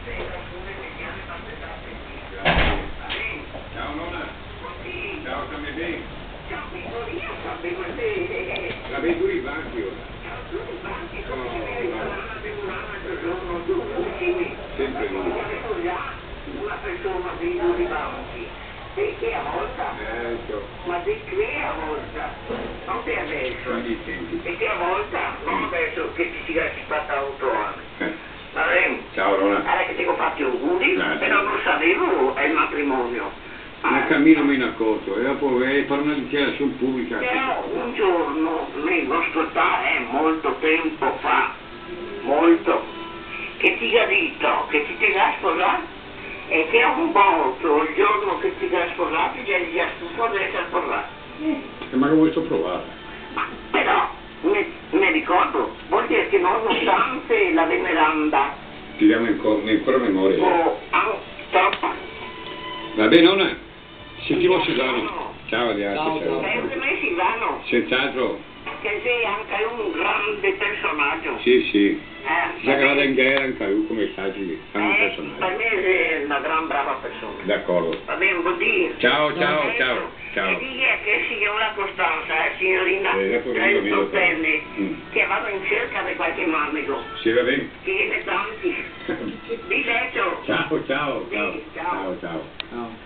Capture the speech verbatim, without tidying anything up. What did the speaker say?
Ciao nonna. Ciao, stammi bene. Ciao piccolino, sapevo te. La vedo i banchi ora. Ciao, tu i banchi, come ci vedi? Un altro giorno, tu ultimi. Sempre lui. Adesso già una persona di due banchi. E che a volta? Ecco. Ma di che a volta? Non te adesso. Non gli senti. E che a volta? Non adesso che ti si è fatta otto anni. Eh. Va bene? Ciao nonna. Allora che ti ho fatto auguri, Grazie. però non sapevo è il matrimonio. Un cammino mi accorto e dopo eh, per una dichiarazione pubblica. Però un giorno, mi lo ascoltare eh, molto tempo fa, molto, che ti ha detto che ti ti va a sposare e che un volto il giorno che ti ha sposato gli hai già stufo di essere sposato. E ma lo vuoi provare? Ma però mi, mi ricordo, vuol dire che nonostante la veneranda Ti diamo ancora, ancora memoria. o anche troppa, Va bene nonna? Sentiamo Silvano. Ciao Adriano. Ciao, ciao. sempre me Silvano, Senz'altro. che sei anche un grande personaggio. Sì, sì. Eh, Si vada in guerra anche lui come saggi, è un Eh, per personaggio. me è una gran brava persona. D'accordo. Va bene, vuol dire. Ciao, ciao, Adesso, ciao, ciao. E dica che signora Costanza, eh, signorina Eh, dopo vengo io, trentottenne, mm. che vado in cerca di qualche manico, Sì, va bene? che ne tanti. Di letto. Ciao, ciao, ciao. Sì, ciao. Ciao, ciao. Ciao.